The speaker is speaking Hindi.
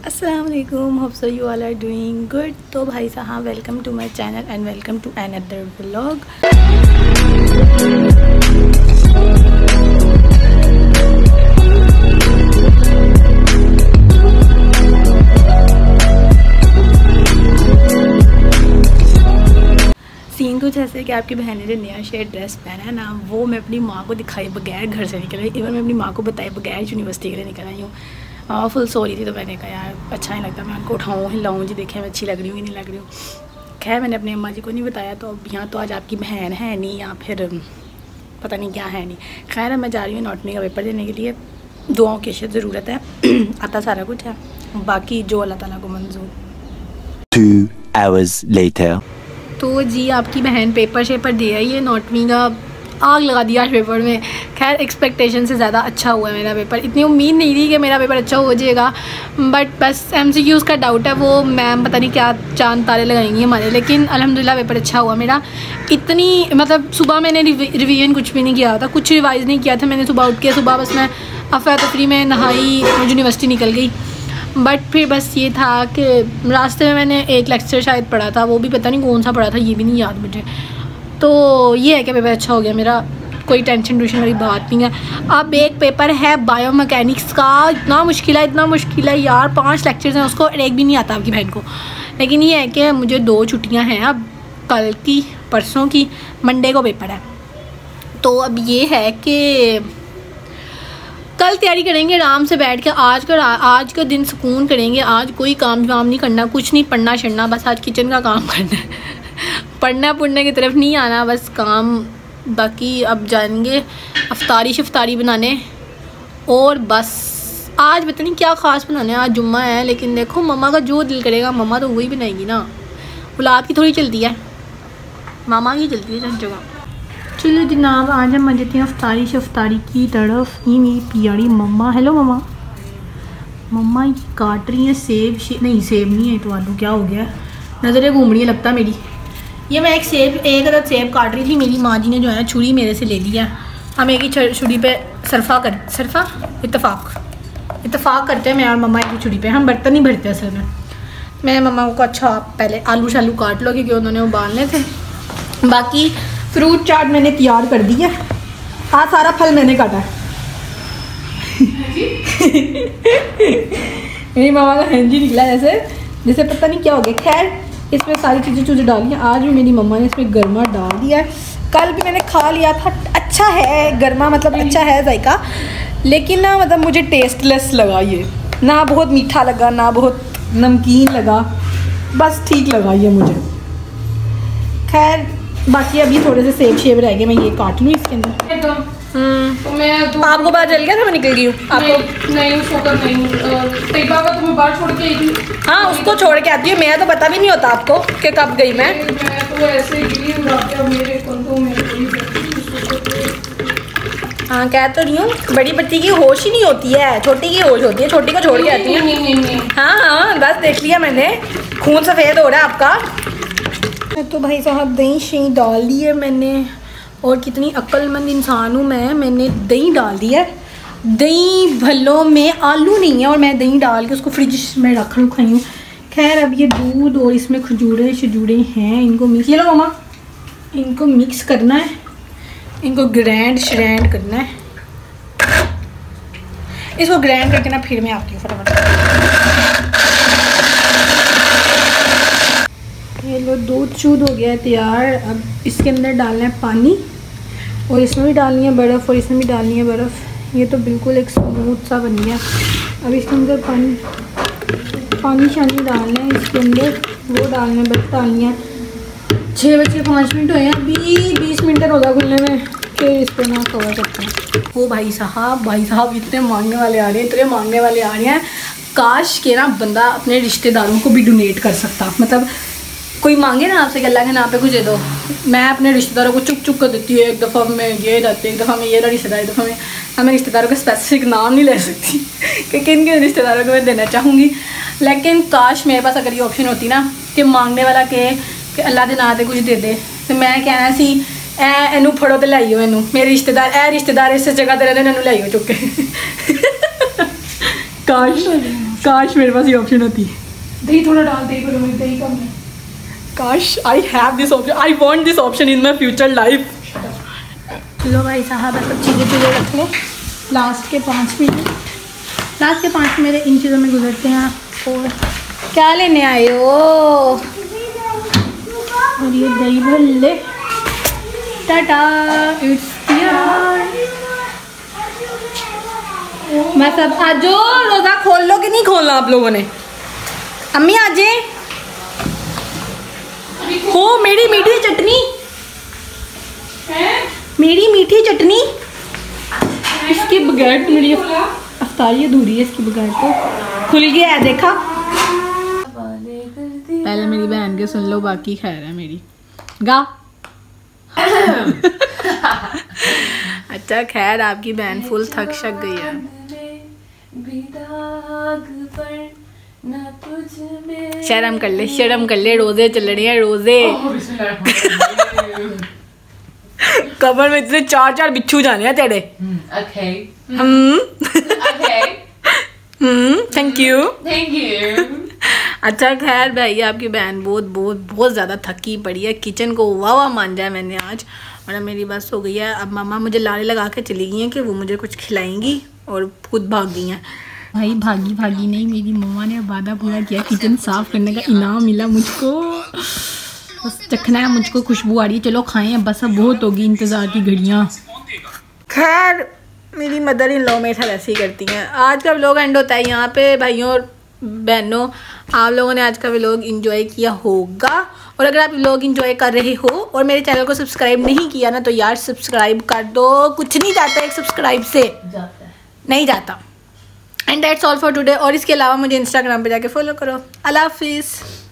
अस्सलाम वालेकुम, hope so you all are doing good. तो भाई साहब, welcome to my channel and welcome to another vlog. Scene कुछ ऐसे कि आपकी बहन ने जो नया शेयर ड्रेस पहना है ना, वो मैं अपनी माँ को दिखाए बगैर घर से निकल आई। इवन मैं अपनी माँ को बताए बगैर यूनिवर्सिटी के लिए निकल आई हूँ। फुल सो रही थी तो मैंने कहा यार अच्छा नहीं लगता, मैं उनको उठाऊँ हिलाऊँ जी, देखें मैं अच्छी लग रही हूँ कि नहीं लग रही हूँ। खैर मैंने अपनी अम्मा जी को नहीं बताया, तो अब यहाँ तो आज आपकी बहन है नहीं या फिर पता नहीं क्या है नहीं। खैर मैं जा रही हूँ नॉटमी का पेपर देने के लिए। दुआओं की ज़रूरत है। आता सारा कुछ है, बाकी जो अल्लाह ताला को मंजूर। 2 hours later। तो जी आपकी बहन पेपर शेपर दे आई है नॉटमी का। आग लगा दिया पेपर में। खैर एक्सपेक्टेशन से ज़्यादा अच्छा हुआ है मेरा पेपर। इतनी उम्मीद नहीं थी कि मेरा पेपर अच्छा हो जाएगा, बट बस MCQs का डाउट है, वो मैम पता नहीं क्या चांद तारे लगाएंगी हमारे। लेकिन अल्हम्दुलिल्लाह पेपर अच्छा हुआ मेरा। इतनी मतलब सुबह मैंने रिवीजन कुछ भी नहीं किया था, कुछ रिवाइज़ नहीं किया था मैंने। सुबह उठ के सुबह बस मैं अफरा तफरी में नहाई, यूनिवर्सिटी निकल गई। बट फिर बस ये था कि रास्ते में मैंने एक लेक्चर शायद पढ़ा था, वो भी पता नहीं कौन सा पढ़ा था, ये भी नहीं याद मुझे। तो ये है कि पेपर अच्छा हो गया मेरा, कोई टेंशन टूशन वाली बात नहीं है। अब एक पेपर है बायोमैकेनिक्स का, इतना मुश्किल है यार। 5 लेक्चर्स हैं, उसको एक भी नहीं आता आपकी बहन को। लेकिन ये है कि मुझे 2 छुट्टियां हैं अब, कल की परसों की, मंडे को पेपर है। तो अब ये है कि कल तैयारी करेंगे आराम से बैठ के। आज का दिन सुकून करेंगे। आज कोई काम वाम नहीं करना, कुछ नहीं पढ़ना छड़ना, बस आज किचन का काम करना है। पढ़ना पुढ़ने की तरफ नहीं आना, बस काम। बाकी अब जाएंगे अफ्तारी बनाने, और बस आज पता नहीं क्या ख़ास बनाने। आज जुम्मा है, लेकिन देखो मम्मा का जो दिल करेगा मम्मा तो वही बनाएगी ना। औलाद की थोड़ी चलती है, मामा की चलती है जगह। चलो जनाब, आज हम जाते हैं अफ्तारी की तरफ। ये मेरी प्यारी मम्मा। हेलो मम्मा। मम्मा ये काट रही है सेब। नहीं सेब नहीं है तो आलू। क्या हो गया, नज़रें घूम रही है लगता मेरी। ये मैं एक अदद सेब काट रही थी, मेरी माँ जी ने जो है छुरी मेरे से ले लिया। हम एक ही छुरी पे इत्तफाक करते हैं मैं और मम्मा एक ही छुरी पे। हम बर्तन नहीं भरते असल में। मैं मम्मा को अच्छा पहले आलू शालू काट लो, क्योंकि उन्होंने उबालने थे। बाकी फ्रूट चाट मैंने तैयार कर दी है। आज सारा फल मैंने काटा है। मेरी मामा का हैंजी निकला जैसे पता नहीं क्या हो गया। खैर इसमें सारी चीज़ें डाली हैं। आज भी मेरी मम्मा ने इसमें गर्मा डाल दिया है। कल भी मैंने खा लिया था, अच्छा है गर्मा, मतलब अच्छा है जायका। लेकिन ना मतलब मुझे टेस्टलेस लगा ये, ना बहुत मीठा लगा ना बहुत नमकीन लगा, बस ठीक लगा ये मुझे। खैर बाकी अभी थोड़े से सेब शेब रह गए, मैं ये काट लूँ इसके अंदर। तो मैं आपको पता चल गया था मैं निकल गई हूँ? आपको नहीं सोकर नहीं तैयबा का तुम्हें बाहर छोड़ के आई थी। हाँ उसको छोड़ के आती हूँ, मेरा तो पता भी नहीं होता आपको कि कब गई मैं तो ऐसे ही मेरे हाँ कह तो नहीं हूँ। बड़ी बच्ची की होश ही नहीं होती है, छोटी की होश होती है, छोटी को छोड़ के आती है। हाँ बस देख लिया मैंने, खून सफ़ेद हो रहा है आपका। तो भाई साहब दही शही डाल दी है मैंने, और कितनी अक्लमंद इंसान हूँ मैं, मैंने दही डाल दी है। दही भल्लों में आलू नहीं है और मैं दही डाल के उसको फ्रिज में रख खाई हूँ। खैर अब ये दूध और इसमें खजूरे शजूरे हैं, इनको मिक्स, ये लो मामा, इनको मिक्स करना है, इनको ग्राइंड श्रैंड करना है। इसको ग्राइंड करके ना फिर मैं आती हूँ फटाफट। ये लो दूध शूध हो गया है तैयार। अब इसके अंदर डालना है पानी, और इसमें भी डालनी है बर्फ़, और इसमें भी डालनी है बर्फ़। ये तो बिल्कुल एक स्मूथ सा बन गया। अब इसके अंदर पानी शानी डालना है इसके अंदर, वो डालना है, बर्फ़ डालनी है। 6 बज के 5 मिनट हुए हैं, अभी 20 मिनट होगा खुलने में, फिर इस पर ना कवर करते हैं। वो भाई साहब इतने मांगने वाले आ रहे हैं। काश के ना बंदा अपने रिश्तेदारों को भी डोनेट कर सकता। मतलब कोई मांगे ना आपसे कि अल्लाह के नाम पे कुछ दे दो, मैं अपने रिश्तेदारों को चुप कर देती हूँ। एक दफ़ा में ये रहते, एक दफ़ा में ये रिश्तेदार, एक दफ़ा में मैं रिश्तेदारों का स्पेसिफिक नाम नहीं ले सकती कि किन किन रिश्तेदारों को मैं देना चाहूँगी। लेकिन काश मेरे पास अगर ये ऑप्शन होती ना कि मांगने वाला कहे कि अल्लाह के नाम पे कुछ दे दे, तो मैं कहना सी एनू फड़ो तो लाइयो, एनू मेरे रिश्तेदार इस जगह ते रहंदे, एनू लाइयो चुक के। काश काश मेरे पास ये ऑप्शन होती। दही थोड़ा डाल दे करो, मेरी दही कम है। काश I have this option, I want this option in my future life. लो भाई साहब सब चीज़ें रख लें। लास्ट के 5 मिनट मेरे इन चीज़ों में गुजरते हैं। और क्या लेने आए हो? और ये दही भल्ले, टाटा इट्स यार। मैं सब आज रोज़ा खोल लो कि नहीं खोलना आप लोगों ने? अम्मी आ जाए हो। मेरी मीठी चटनी, मेरी मीठी चटनी इसके बगैर तो मेरी अफ्तारी अधूरी है। इसके बगैर तो खुल गया है, देखा। पहले मेरी बहन के सुन लो, बाकी खैर है मेरी। गा अच्छा खैर आपकी बहन फुल थक शक गई है। शर्म कर ले, शर्म कर ले, रोजे चल रहे हैं रोजे। कबर में इतने 4 बिच्छू जाने हैं तेरे। Thank you. अच्छा खैर भाई आपकी बहन बहुत ज़्यादा थकी पड़ी है। किचन को वाह मांझा है मैंने आज, और अब मेरी बस हो गई है। अब मामा मुझे लारे लगा के चली गई हैं कि वो मुझे कुछ खिलाएंगी, और खुद भाग गई हैं। भाई भागी नहीं, मेरी मम्मा ने वादा पूरा किया, किचन साफ़ करने का इनाम मिला मुझको। बस चखना है मुझको, खुशबू आ रही है। चलो खाएं बस, अब बहुत होगी इंतज़ार की घड़ियाँ। खैर मेरी मदर इन लॉ मेरे साथ ऐसे ही करती हैं। आज का व्लॉग एंड होता है यहाँ पे। भाइयों और बहनों, आप लोगों ने आज का व्लॉग एंजॉय किया होगा, और अगर आप व्लॉग एंजॉय कर रहे हो और मेरे चैनल को सब्सक्राइब नहीं किया ना, तो यार सब्सक्राइब कर दो। कुछ नहीं जाता एक सब्सक्राइब से, नहीं जाता। And that's all for today. और इसके अलावा मुझे इंस्टाग्राम पे जाके फॉलो करो। अल्लाह हाफिज़।